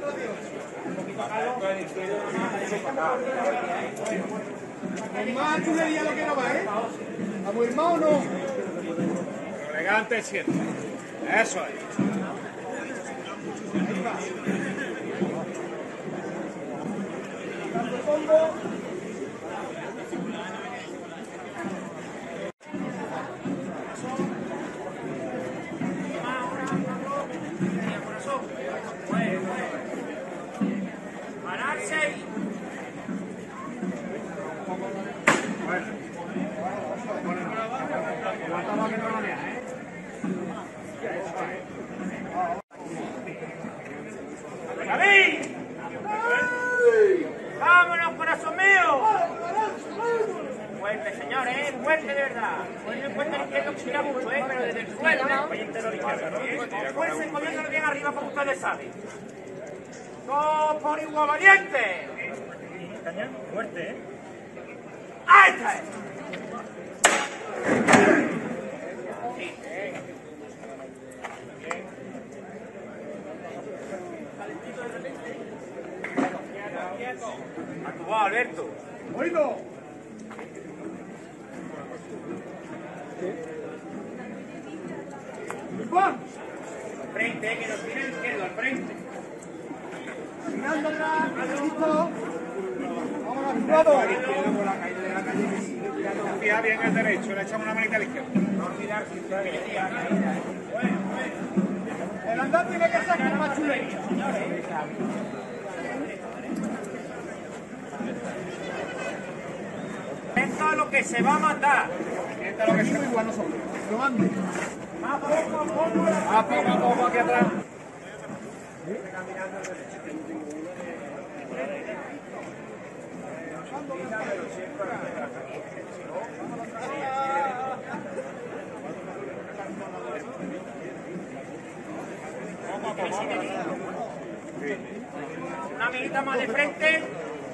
Más chulería lo que no va, ¿eh? ¿Vamos hermano o no? Elegante siempre. Eso es. ¡Vámonos, corazón mío! Fuerte, señores, fuerte de verdad. Poniendo en cuenta el izquierdo que tira mucho, pero desde el suelo, con fuerza y moviéndolo bien arriba, como ustedes saben. ¡Dos por igual valiente! Cañón, fuerte, ¿eh? ¡Ahí está! A tu voz, Alberto. ¡Oído! ¡Juan! Frente, que nos tira el izquierdo, al frente. Mirando atrás, listo. Vámonos, jugado. Confía bien el derecho, le echamos una manita a la izquierda. No olvidar que le diga. El andar tiene que ser con más chulería, señores. Esto es lo que se va a mandar. Sienta lo que sea. Igual nosotros. Lo mande. Más poco a poco. Más poco a poco aquí atrás. Una amiguita más de frente.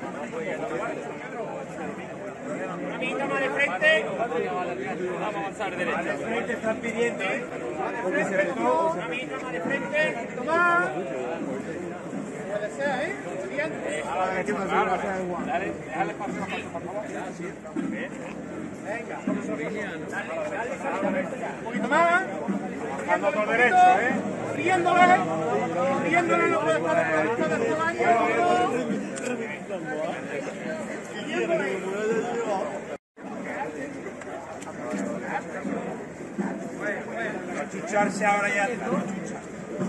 Una amiguita más de frente. Vamos a avanzar derecho. De frente están pidiendo. Una amiguita más de frente. Tomás. Como desea, ¿eh? Siguiente. Dale, déjale paso, por favor. Venga. Dale, Un poquito más. Buscando por derecho, ¿eh? Riéndole. Riéndole no puede estar en la vista del caballo. No chucharse ahora ya está. No chuchar.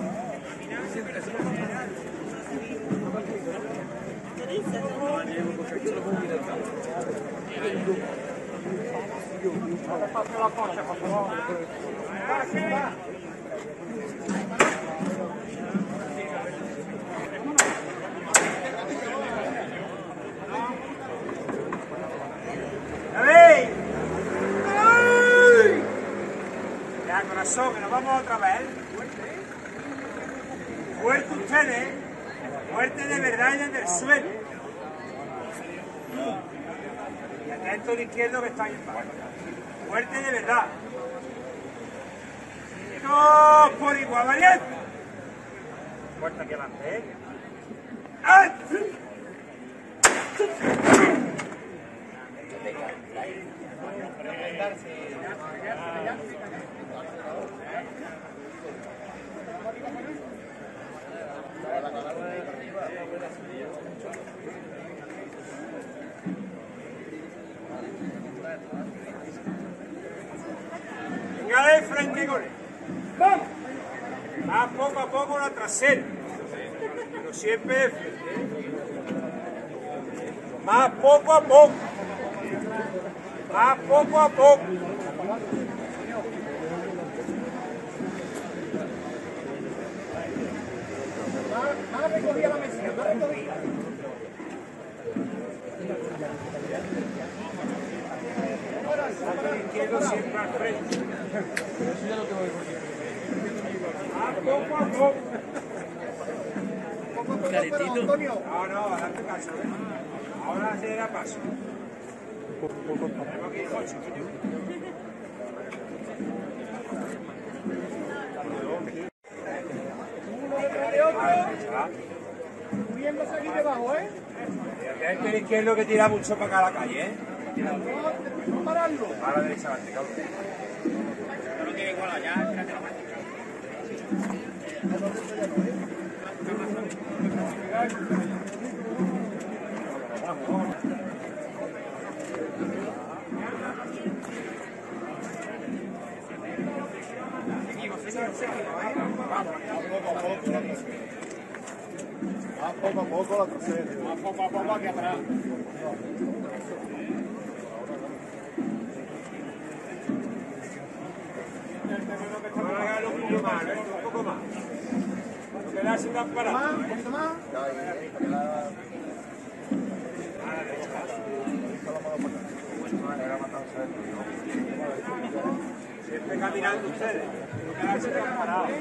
¡David! Ya, corazón, que nos vamos otra vez. Fuerte ustedes. Fuerte de verdad y desde el suelo. Y atento al izquierdo que está ahí en paz. Fuerte de verdad. Dos por igual, valiente. Fuerte aquí adelante, ¿eh? ¡Ay! Venga de frente con él. ¡Vamos! Más poco a poco la trasera. Pero siempre de frente. Más poco a poco. Más poco a poco. Más recogida la mesita, más recogida. Izquierdo siempre al frente. Más poco a poco. Calentito. Antonio. No, no, date caso, ¿eh? Ahora se da paso. Tenemos que ir coche, coño. ¿Quién va a seguir debajo, eh? El pie izquierdo que tira mucho para acá a la calle, ¿eh? No pararlo. A la derecha, adelante, cabrón. No lo tiene igual allá, espérate la mano. Poco a poco la trasera. Poco a poco aquí atrás. No hagas un poco más, un poco más. No quedas sin parar. Un poquito más. Siempre caminando ustedes. No quedas sin parados.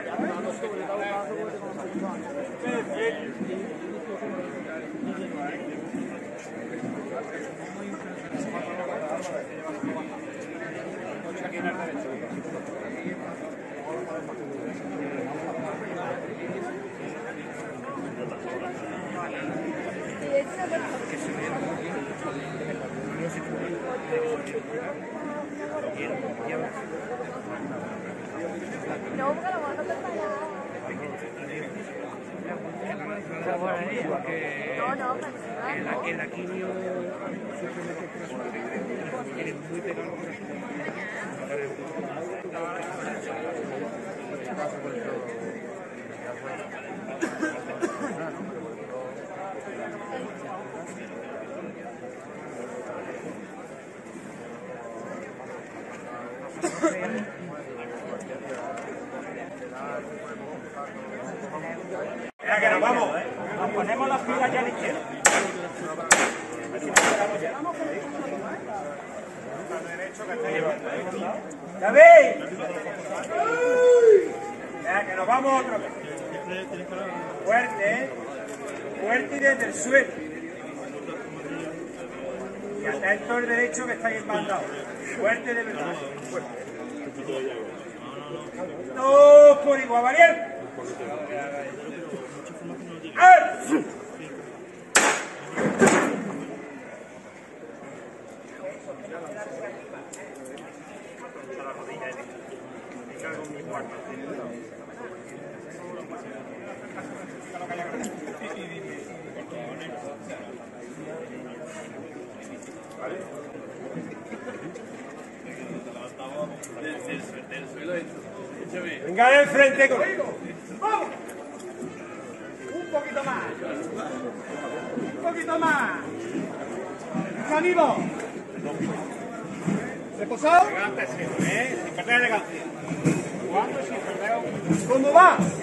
El aquilio tiene muy pegado. Mira que nos vamos, nos ponemos las pilas ya a la izquierda. ¿Ya veis? Mira que nos vamos otra vez. Fuerte, ¿eh? Fuerte y desde el suelo. Y atento el derecho que está ahí embandado. Fuerte de verdad. Fuerte. Dos por igual, valiente. ¡Ay! Venga de frente conmigo. ¡Vamos! Un poquito más. Un poquito más. ¡Ánimo! ¿Reposado? Sin perder elegancia. Jugando sin perder. ¿Cómo va?